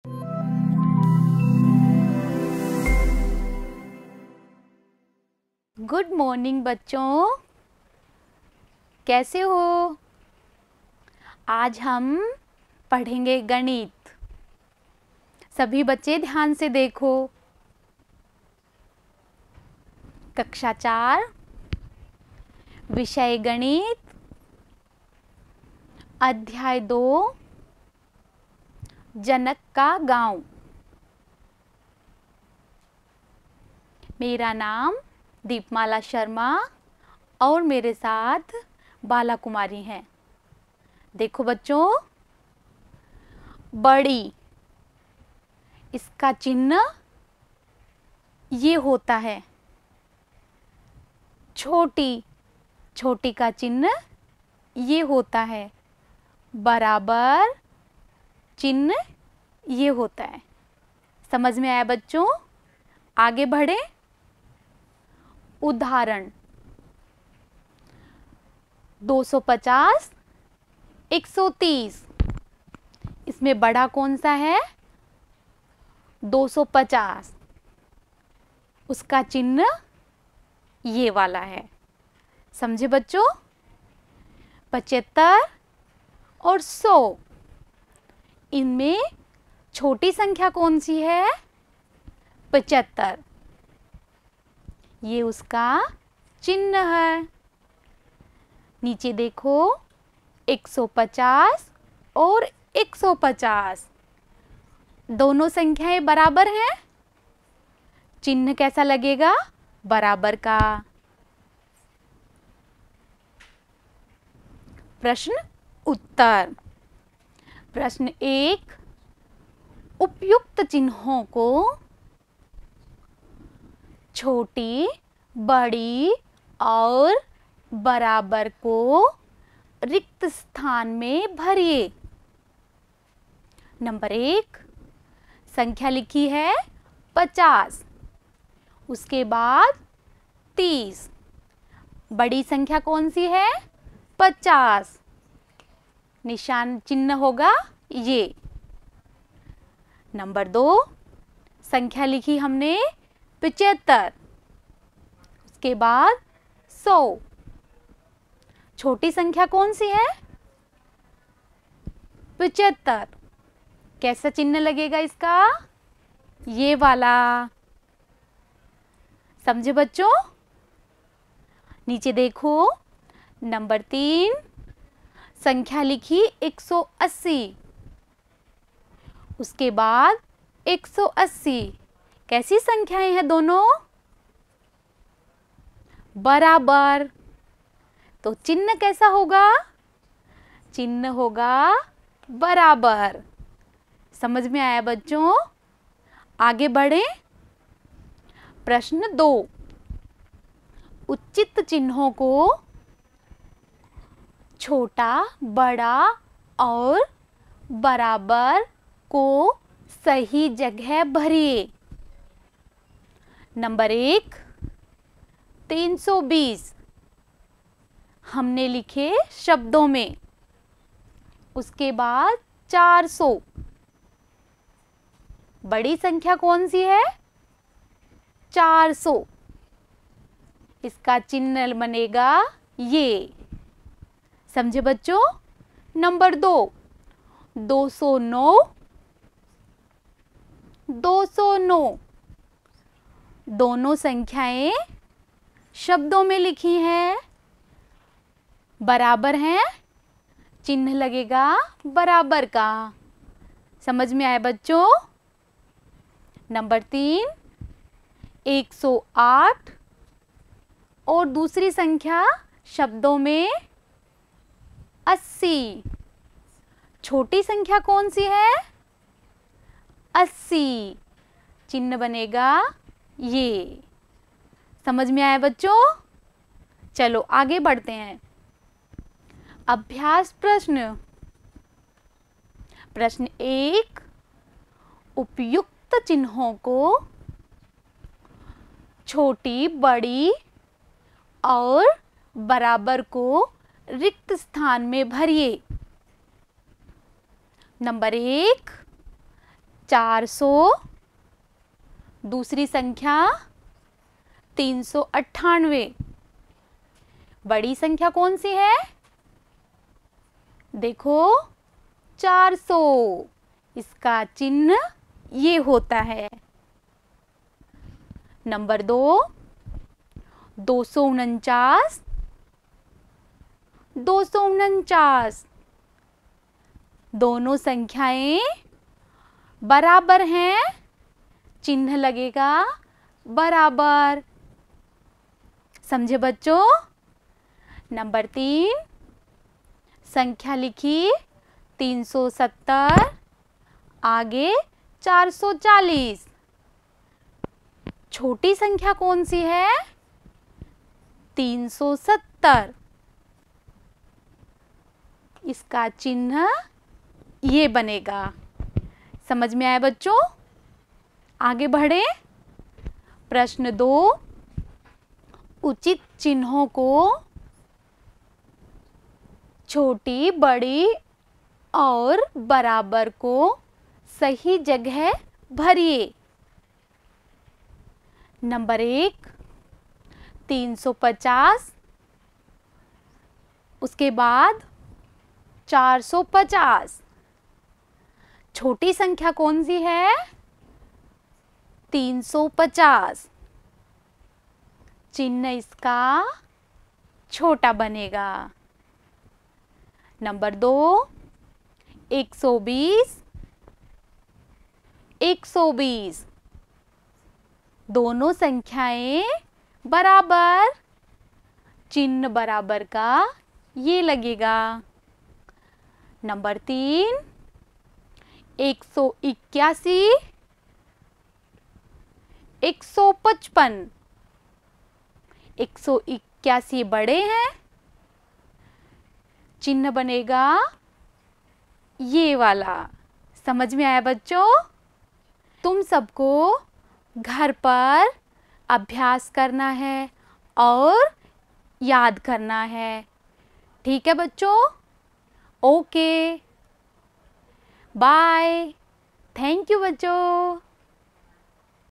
Good morning बच्चों, कैसे हो? आज हम पढ़ेंगे गणित। सभी बच्चे ध्यान से देखो। कक्षा 4, विषय गणित, अध्याय 2, जनक का गांव। मेरा नाम दीपमाला शर्मा और मेरे साथ बाला कुमारी हैं। देखो बच्चों, बड़ी, इसका चिन्ह ये होता है। छोटी, छोटी का चिन्ह ये होता है। बराबर चिन्ह ये होता है। समझ में आया बच्चों? आगे बढ़े। उदाहरण 250, 130। इसमें बड़ा कौन सा है? 250। उसका चिन्ह ये वाला है। समझे बच्चों? 75 और 100, इनमें छोटी संख्या कौन सी है? 75। ये उसका चिन्ह है। नीचे देखो, 150 और 150 दोनों संख्याएं बराबर हैं। चिन्ह कैसा लगेगा? बराबर का। प्रश्न उत्तर। प्रश्न 1, उपयुक्त चिन्हों को छोटी, बड़ी और बराबर को रिक्त स्थान में भरिए। नंबर 1, संख्या लिखी है 50, उसके बाद 30। बड़ी संख्या कौन सी है? 50। निशान चिन्ह होगा ये। नंबर 2, संख्या लिखी हमने 75, उसके बाद 100। छोटी संख्या कौन सी है? 75। कैसा चिन्ह लगेगा इसका? ये वाला। समझे बच्चों? नीचे देखो, नंबर 3, संख्या लिखी 180, उसके बाद 180। कैसी संख्याएं हैं दोनों? बराबर। तो चिन्ह कैसा होगा? चिन्ह होगा बराबर। समझ में आया बच्चों? आगे बढ़े। प्रश्न 2, उचित चिन्हों को छोटा, बड़ा और बराबर को सही जगह भरिए। नंबर 1, 320 हमने लिखे शब्दों में, उसके बाद 400। बड़ी संख्या कौन सी है? 400। इसका चिन्ह बनेगा ये। समझे बच्चों? नंबर 2, 209, 209 दोनों संख्याएं शब्दों में लिखी हैं, बराबर हैं। चिन्ह लगेगा बराबर का। समझ में आया बच्चों? नंबर 3, 108 और दूसरी संख्या शब्दों में 80। छोटी संख्या कौन सी है? 80। चिन्ह बनेगा ये। समझ में आया बच्चों? चलो आगे बढ़ते हैं। अभ्यास प्रश्न। प्रश्न 1, उपयुक्त चिन्हों को छोटी, बड़ी और बराबर को रिक्त स्थान में भरिए। नंबर 1, 400, दूसरी संख्या 398। बड़ी संख्या कौन सी है? देखो 400, इसका चिन्ह ये होता है। नंबर 2, 249, 249। दोनों संख्याएं बराबर हैं, चिन्ह लगेगा बराबर। समझे बच्चों? नंबर 3, संख्या लिखी 370, आगे 440। छोटी संख्या कौन सी है? 370। इसका चिन्ह ये बनेगा। समझ में आया बच्चों? आगे बढ़े। प्रश्न 2, उचित चिन्हों को छोटी, बड़ी और बराबर को सही जगह भरिए। नंबर 1, 350, उसके बाद 450। छोटी संख्या कौन सी है? 350। चिन्ह इसका छोटा बनेगा। नंबर 2, 120, 120। दोनों संख्याएं बराबर, चिन्ह बराबर का ये लगेगा। नंबर 3, 181, 155। 181 बड़े हैं, चिन्ह बनेगा ये वाला। समझ में आया बच्चों? तुम सबको घर पर अभ्यास करना है और याद करना है। ठीक है बच्चों? Okay, bye. थैंक यू बच्चों।